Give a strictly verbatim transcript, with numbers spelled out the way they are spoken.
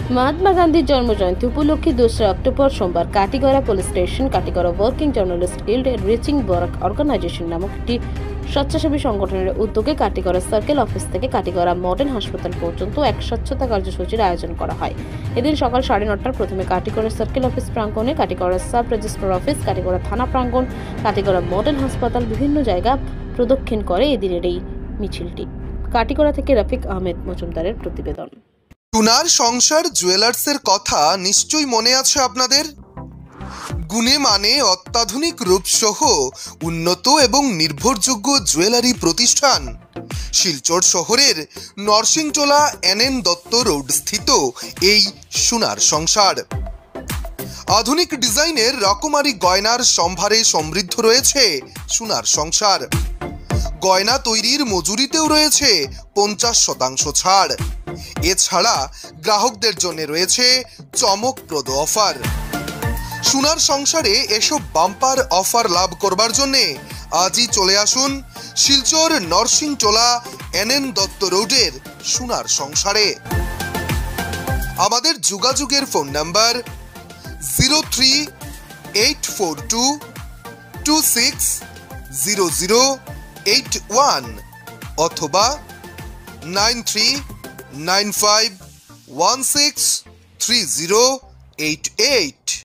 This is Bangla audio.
महात्मा गांधी जन्म जयंती उपलक्षे दूसरा अक्टोबर सोमवार Katigorah police station Katigorah working journalist guild reaching work organisation नामक एक স্বেচ্ছাসেবী সংগঠনের উদ্যোগে কাটিগড়া সার্কেল অফিস থেকে কাটিগড়া মডেল হাসপাতাল পর্যন্ত এক স্বচ্ছতা কার্যসূচির আয়োজন করা হয়। এদিন সকাল সাড়ে নটার প্রথমে কাটিগড়া সার্কেল অফিস প্রাঙ্গণে, Katigorah sub registrar office, Katigorah থানা প্রাঙ্গণ, কাটিগড়া মডেল হাসপাতাল বিভিন্ন জায়গা প্রদক্ষিণ করে এদিনের এই মিছিলটি। কাটিগড়া থেকে রফিক আহমেদ মজুমদারের প্রতিবেদন। টুনার সংসার জুয়েলার্সের কথা নিশ্চয়ই মনে আছে আপনাদের। গুণে মানে অত্যাধুনিক রূপসহ উন্নত এবং নির্ভরযোগ্য জুয়েলারি প্রতিষ্ঠান শিলচর শহরের Narasingtola N N Dutta road স্থিত এই সোনার সংসার। আধুনিক ডিজাইনের রকমারি গয়নার সম্ভারে সমৃদ্ধ রয়েছে সোনার সংসার। গয়না তৈরির মজুরিতেও রয়েছে পঞ্চাশ শতাংশ ছাড়। এছাড়া গ্রাহকদের জন্য রয়েছে চমকপ্রদ অফার। সোনার সংসারে এসব বাম্পার অফার লাভ করবার জন্য আজই চলে আসুন শিলচর নরসিংটোলা এন এন দত্ত রোডের সোনার সংসারে। আমাদের যোগাযোগের phone number zero three eight four two two six zero zero eight one অথবা nine three nine five one six three zero eight eight.